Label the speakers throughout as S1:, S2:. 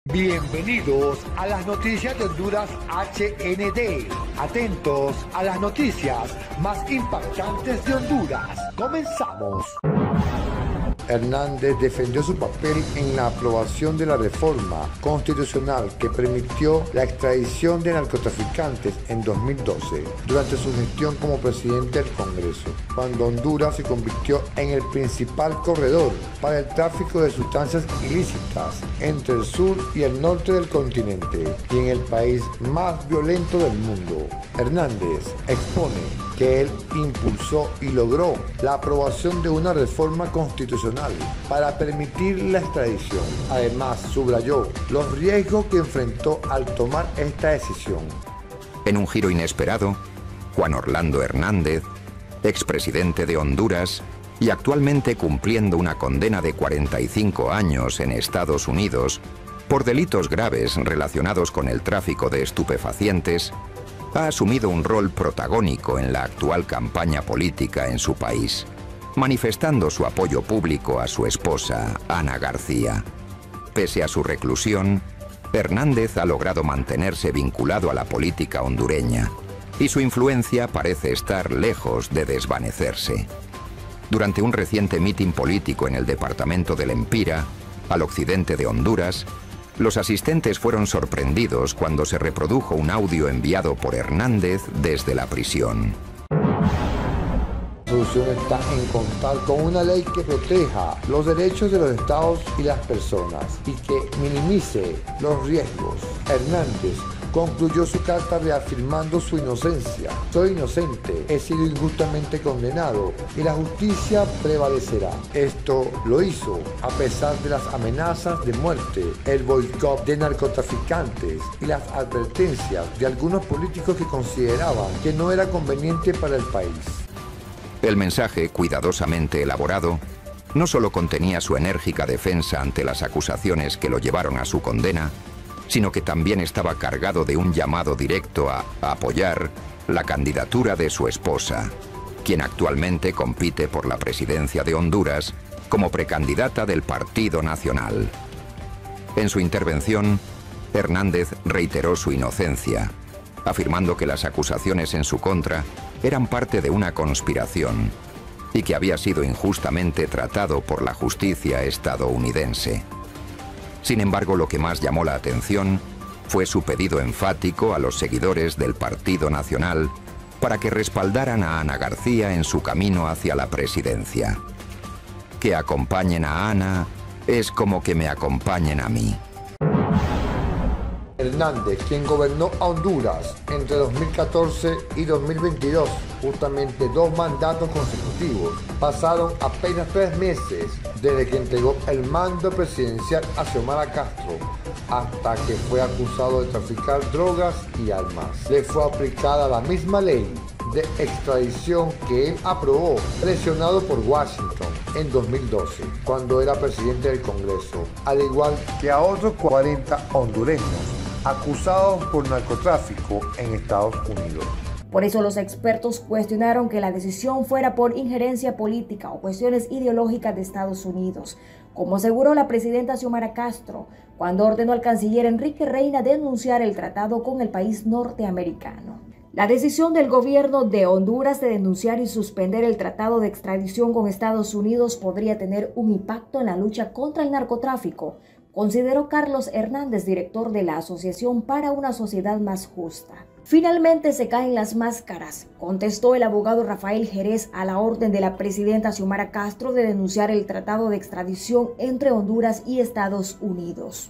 S1: Bienvenidos a las noticias de Honduras HND. Atentos a las noticias más impactantes de Honduras. Comenzamos. Hernández defendió su papel en la aprobación de la reforma constitucional que permitió la extradición de narcotraficantes en 2012, durante su gestión como presidente del Congreso, cuando Honduras se convirtió en el principal corredor para el tráfico de sustancias ilícitas entre el sur y el norte del continente y en el país más violento del mundo. Hernández expone que él impulsó y logró la aprobación de una reforma constitucional para permitir la extradición. Además, subrayó los riesgos que enfrentó al tomar esta decisión.
S2: En un giro inesperado, Juan Orlando Hernández, expresidente de Honduras y actualmente cumpliendo una condena de 45 años en Estados Unidos por delitos graves relacionados con el tráfico de estupefacientes, ha asumido un rol protagónico en la actual campaña política en su país, manifestando su apoyo público a su esposa, Ana García. Pese a su reclusión, Hernández ha logrado mantenerse vinculado a la política hondureña y su influencia parece estar lejos de desvanecerse. Durante un reciente mitin político en el departamento del Empira, al occidente de Honduras, los asistentes fueron sorprendidos cuando se reprodujo un audio enviado por Hernández desde la prisión.
S1: La solución está en contar con una ley que proteja los derechos de los estados y las personas y que minimice los riesgos. Hernández concluyó su carta reafirmando su inocencia. Soy inocente, he sido injustamente condenado y la justicia prevalecerá. Esto lo hizo a pesar de las amenazas de muerte, el boicot de narcotraficantes y las advertencias de algunos políticos que consideraban que no era conveniente para el país.
S2: El mensaje, cuidadosamente elaborado, no solo contenía su enérgica defensa ante las acusaciones que lo llevaron a su condena, sino que también estaba cargado de un llamado directo a apoyar la candidatura de su esposa, quien actualmente compite por la presidencia de Honduras como precandidata del Partido Nacional. En su intervención, Hernández reiteró su inocencia, afirmando que las acusaciones en su contra eran parte de una conspiración y que había sido injustamente tratado por la justicia estadounidense. Sin embargo, lo que más llamó la atención fue su pedido enfático a los seguidores del Partido Nacional para que respaldaran a Ana García en su camino hacia la presidencia. Que acompañen a Ana es como que me acompañen a mí.
S1: Hernández, quien gobernó a Honduras entre 2014 y 2022, justamente 2 mandatos consecutivos, pasaron apenas 3 meses desde que entregó el mando presidencial a Xiomara Castro, hasta que fue acusado de traficar drogas y armas. Le fue aplicada la misma ley de extradición que él aprobó, presionado por Washington en 2012, cuando era presidente del Congreso, al igual que a otros 40 hondureños acusados por narcotráfico en Estados Unidos.
S3: Por eso los expertos cuestionaron que la decisión fuera por injerencia política o cuestiones ideológicas de Estados Unidos, como aseguró la presidenta Xiomara Castro cuando ordenó al canciller Enrique Reina denunciar el tratado con el país norteamericano. La decisión del gobierno de Honduras de denunciar y suspender el tratado de extradición con Estados Unidos podría tener un impacto en la lucha contra el narcotráfico, consideró Carlos Hernández, director de la Asociación para una Sociedad Más Justa. Finalmente se caen las máscaras, contestó el abogado Rafael Jerez a la orden de la presidenta Xiomara Castro de denunciar el tratado de extradición entre Honduras y Estados Unidos.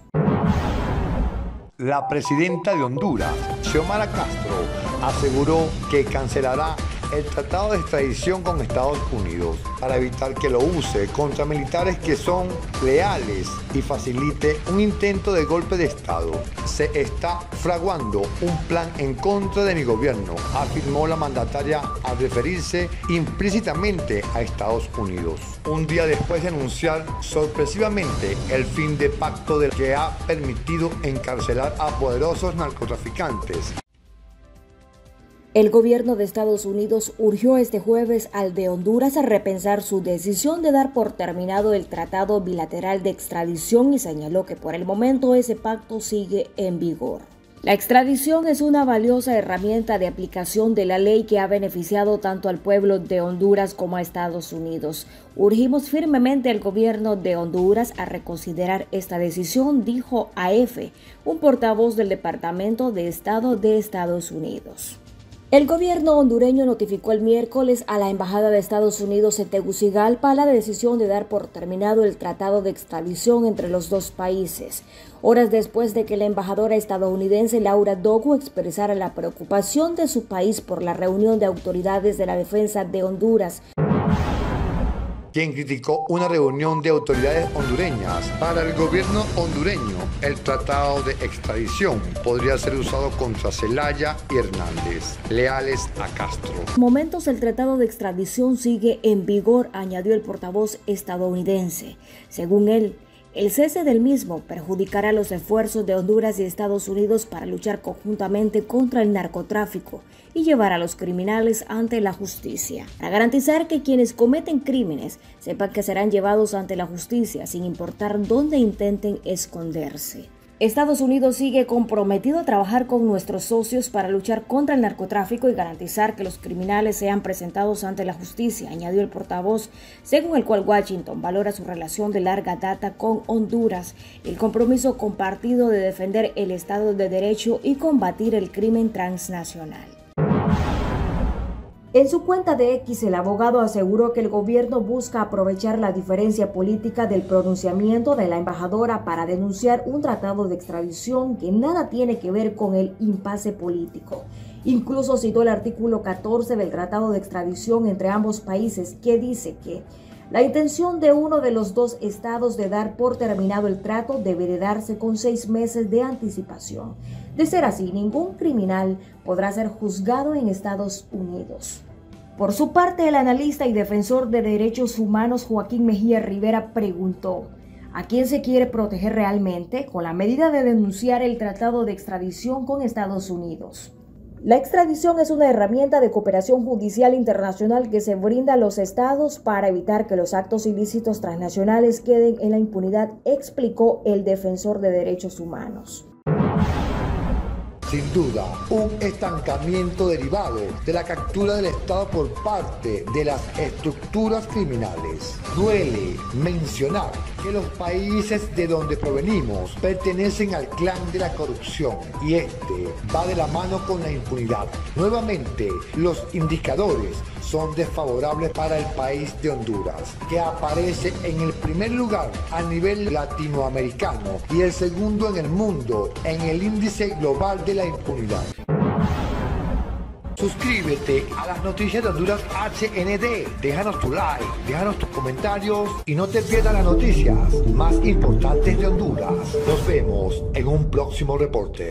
S1: La presidenta de Honduras, Xiomara Castro, aseguró que cancelará el tratado de extradición con Estados Unidos para evitar que lo use contra militares que son leales y facilite un intento de golpe de Estado. Se está fraguando un plan en contra de mi gobierno, afirmó la mandataria al referirse implícitamente a Estados Unidos. Un día después de anunciar sorpresivamente el fin de pacto del que ha permitido encarcelar a poderosos narcotraficantes.
S3: El gobierno de Estados Unidos urgió este jueves al de Honduras a repensar su decisión de dar por terminado el tratado bilateral de extradición y señaló que por el momento ese pacto sigue en vigor. La extradición es una valiosa herramienta de aplicación de la ley que ha beneficiado tanto al pueblo de Honduras como a Estados Unidos. Urgimos firmemente al gobierno de Honduras a reconsiderar esta decisión, dijo AF, un portavoz del Departamento de Estado de Estados Unidos. El gobierno hondureño notificó el miércoles a la Embajada de Estados Unidos en Tegucigalpa la decisión de dar por terminado el tratado de extradición entre los dos países, horas después de que la embajadora estadounidense Laura Dogu expresara la preocupación de su país por la reunión de autoridades de la defensa de Honduras,
S1: quien criticó una reunión de autoridades hondureñas. Para el gobierno hondureño, el tratado de extradición podría ser usado contra Zelaya y Hernández, leales a Castro.
S3: En momentos el tratado de extradición sigue en vigor, añadió el portavoz estadounidense. Según él, el cese del mismo perjudicará los esfuerzos de Honduras y Estados Unidos para luchar conjuntamente contra el narcotráfico y llevar a los criminales ante la justicia, para garantizar que quienes cometen crímenes sepan que serán llevados ante la justicia sin importar dónde intenten esconderse. Estados Unidos sigue comprometido a trabajar con nuestros socios para luchar contra el narcotráfico y garantizar que los criminales sean presentados ante la justicia, añadió el portavoz, según el cual Washington valora su relación de larga data con Honduras, el compromiso compartido de defender el Estado de Derecho y combatir el crimen transnacional. En su cuenta de X, el abogado aseguró que el gobierno busca aprovechar la diferencia política del pronunciamiento de la embajadora para denunciar un tratado de extradición que nada tiene que ver con el impasse político. Incluso citó el artículo 14 del tratado de extradición entre ambos países, que dice que la intención de uno de los dos estados de dar por terminado el trato debe de darse con 6 meses de anticipación. De ser así, ningún criminal podrá ser juzgado en Estados Unidos. Por su parte, el analista y defensor de derechos humanos Joaquín Mejía Rivera preguntó: ¿a quién se quiere proteger realmente con la medida de denunciar el tratado de extradición con Estados Unidos? La extradición es una herramienta de cooperación judicial internacional que se brinda a los estados para evitar que los actos ilícitos transnacionales queden en la impunidad, explicó el defensor de derechos humanos.
S1: Sin duda, un estancamiento derivado de la captura del Estado por parte de las estructuras criminales. Duele mencionar que los países de donde provenimos pertenecen al clan de la corrupción y este va de la mano con la impunidad. Nuevamente, los indicadores son desfavorables para el país de Honduras, que aparece en el primer lugar a nivel latinoamericano y el segundo en el mundo en el índice global de la impunidad. Suscríbete a las noticias de Honduras HND, déjanos tu like, déjanos tus comentarios y no te pierdas las noticias más importantes de Honduras. Nos vemos en un próximo reporte.